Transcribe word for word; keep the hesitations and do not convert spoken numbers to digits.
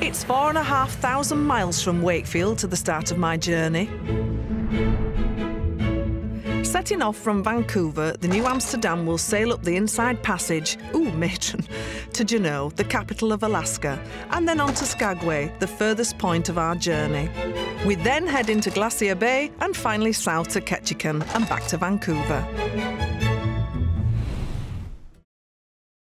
It's four and a half thousand miles from Wakefield to the start of my journey. Setting off from Vancouver, the New Amsterdam will sail up the Inside Passage, ooh, matron, to Juneau, the capital of Alaska, and then on to Skagway, the furthest point of our journey. We then head into Glacier Bay and finally south to Ketchikan and back to Vancouver.